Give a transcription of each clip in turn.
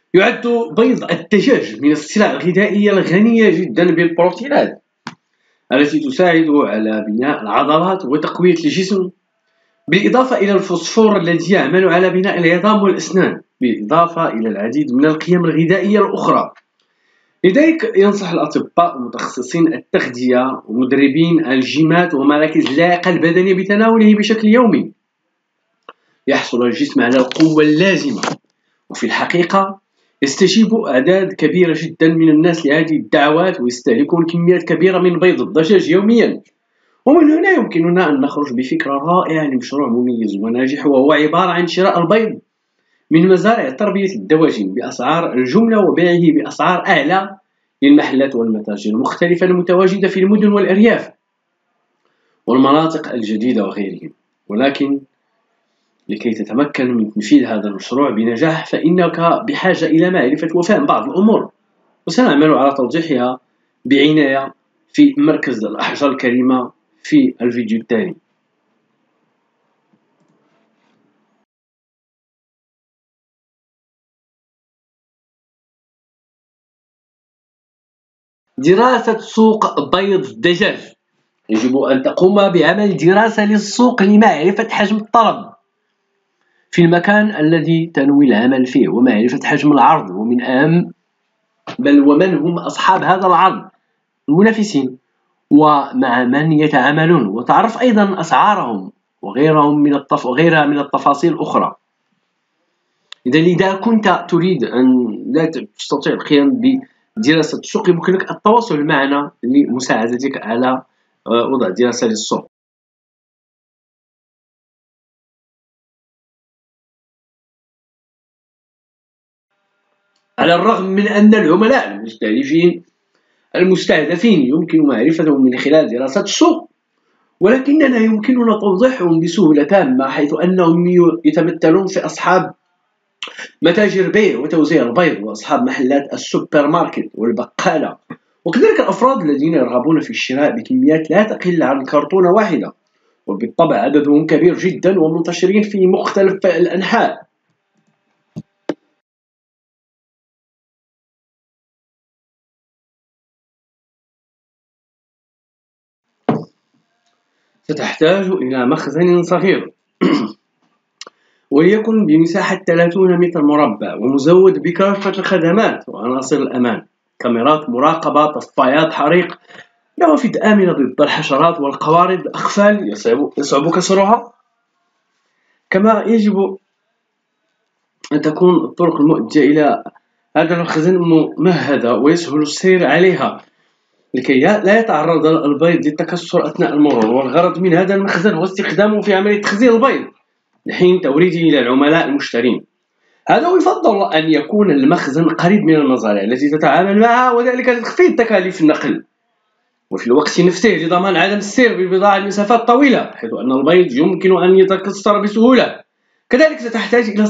يعد بيض الدجاج من السلع الغذائية الغنية جدا بالبروتينات التي تساعد على بناء العضلات وتقوية الجسم، بالإضافة إلى الفوسفور الذي يعمل على بناء العظام والأسنان، بالإضافة إلى العديد من القيم الغذائية الأخرى. لذلك ينصح الأطباء المتخصصين التغذية ومدربين الجيمات ومراكز اللياقة البدنية بتناوله بشكل يومي ليحصل الجسم على القوة اللازمة. وفي الحقيقة يستجيب أعداد كبيرة جدا من الناس لهذه الدعوات ويستهلكون كميات كبيرة من بيض الدجاج يوميا. ومن هنا يمكننا أن نخرج بفكرة رائعة لمشروع مميز وناجح، وهو عبارة عن شراء البيض من مزارع تربية الدواجن بأسعار الجملة وبيعه بأسعار أعلى للمحلات والمتاجر المختلفة المتواجدة في المدن والأرياف والمناطق الجديدة وغيرهم. ولكن لكي تتمكن من تنفيذ هذا المشروع بنجاح فإنك بحاجة إلى معرفة وفهم بعض الأمور، وسنعمل على توضيحها بعناية في مركز الأحجار الكريمة في الفيديو التالي. دراسة سوق بيض الدجاج. يجب أن تقوم بعمل دراسة للسوق لمعرفة حجم الطلب في المكان الذي تنوي العمل فيه، ومعرفة حجم العرض، ومن أهم ومن هم أصحاب هذا العرض المنافسين ومع من يتعاملون، وتعرف أيضا أسعارهم وغيرها من التفاصيل الأخرى. إذا كنت تريد أن لا تستطيع القيام بدراسة السوق يمكنك التواصل معنا لمساعدتك على وضع دراسة للسوق. على الرغم من أن العملاء المستهدفين يمكن معرفتهم من خلال دراسة السوق، ولكننا يمكننا توضيحهم بسهولة تامة، حيث أنهم يتمثلون في أصحاب متاجر بيع وتوزيع البيض، وأصحاب محلات السوبر ماركت والبقالة، وكذلك الأفراد الذين يرغبون في الشراء بكميات لا تقل عن كرتونة واحدة، وبالطبع عددهم كبير جدا ومنتشرين في مختلف الأنحاء. ستحتاج إلى مخزن صغير وليكن بمساحة 30 متر مربع، ومزود بكافة الخدمات وعناصر الأمان: كاميرات مراقبة، طفايات حريق، نوافذ آمنة ضد الحشرات والقوارض الأقفال يصعب كسرها. كما يجب أن تكون الطرق المؤدية إلى هذا المخزن ممهدة ويسهل السير عليها لكي لا يتعرض البيض للتكسر أثناء المرور. والغرض من هذا المخزن هو استخدامه في عملية تخزين البيض لحين توريده إلى العملاء المشترين. هذا يفضل أن يكون المخزن قريب من المزارع التي تتعامل معها، وذلك لتخفيض تكاليف النقل، وفي الوقت نفسه لضمان عدم السير بالبضاعة لمسافات طويلة، حيث أن البيض يمكن أن يتكسر بسهولة. كذلك ستحتاج إلى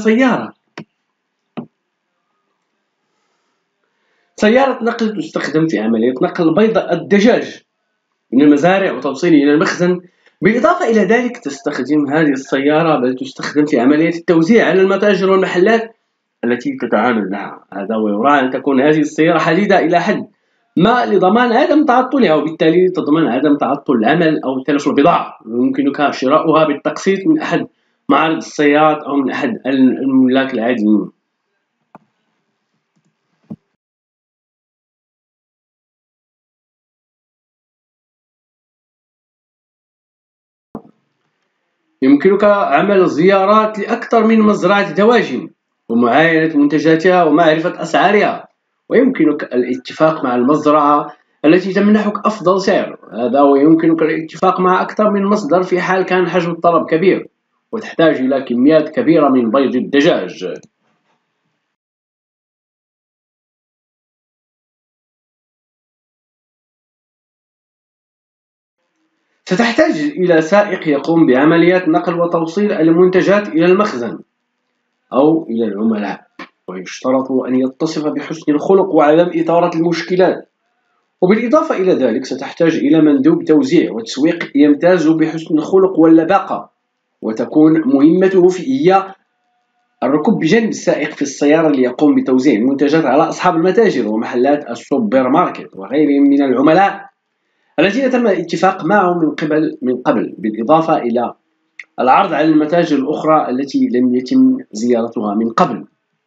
سيارة نقل تستخدم في عملية نقل بيض الدجاج من المزارع وتوصيله إلى المخزن. بالإضافة إلى ذلك تستخدم هذه السيارة تستخدم في عملية التوزيع على المتاجر والمحلات التي تتعامل معها. هذا ويراعى أن تكون هذه السيارة حديثة إلى حد ما لضمان عدم تعطلها، وبالتالي تضمن عدم تعطل العمل أو تلف البضاعة. يمكنك شراؤها بالتقسيط من أحد معارض السيارات أو من أحد الملاك العاديين. يمكنك عمل زيارات لأكثر من مزرعة دواجن ومعاينة منتجاتها ومعرفة أسعارها، ويمكنك الاتفاق مع المزرعة التي تمنحك أفضل سعر. هذا ويمكنك الاتفاق مع أكثر من مصدر في حال كان حجم الطلب كبير وتحتاج إلى كميات كبيرة من بيض الدجاج. ستحتاج إلى سائق يقوم بعمليات نقل وتوصيل المنتجات إلى المخزن أو إلى العملاء، ويشترط أن يتصف بحسن الخلق وعدم إثارة المشكلات. وبالإضافة إلى ذلك ستحتاج إلى مندوب توزيع وتسويق يمتاز بحسن الخلق واللباقة، وتكون مهمته هي الركوب بجانب السائق في السيارة ليقوم بتوزيع المنتجات على أصحاب المتاجر ومحلات السوبر ماركت وغيرهم من العملاء الذين تم الاتفاق معهم من قبل، بالإضافة إلى العرض على المتاجر الأخرى التي لم يتم زيارتها من قبل.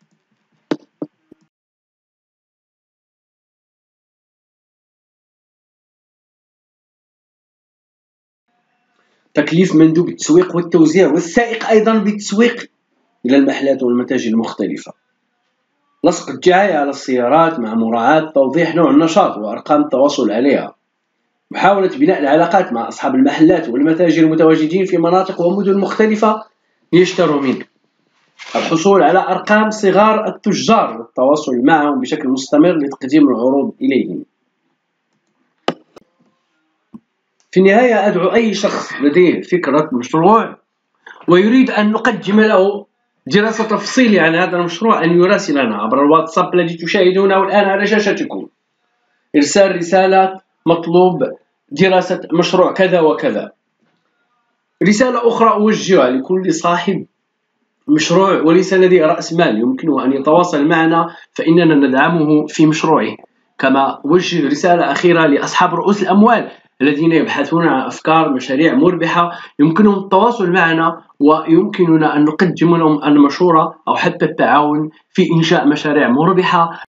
تكليف مندوب التسويق والتوزيع والسائق أيضا بالتسويق إلى المحلات والمتاجر المختلفة، لصق الدعاية على السيارات مع مراعاة توضيح نوع النشاط وأرقام التواصل عليها، محاولة بناء العلاقات مع أصحاب المحلات والمتاجر المتواجدين في مناطق ومدن مختلفة ليشتروا منه، الحصول على أرقام صغار التجار والتواصل معهم بشكل مستمر لتقديم العروض إليهم. في النهاية أدعو أي شخص لديه فكرة مشروع ويريد أن نقدم له دراسة تفصيلية عن هذا المشروع أن يراسلنا عبر الواتساب الذي تشاهدونه الآن على شاشتكم. إرسال رسالة مطلوب دراسة مشروع كذا وكذا. رسالة أخرى أوجهها لكل صاحب مشروع وليس لديه رأس مال يمكنه أن يتواصل معنا فإننا ندعمه في مشروعه. كما أوجه رسالة أخيرة لأصحاب رؤوس الأموال الذين يبحثون عن أفكار مشاريع مربحة يمكنهم التواصل معنا ويمكننا أن نقدم لهم المشورة أو حتى التعاون في إنشاء مشاريع مربحة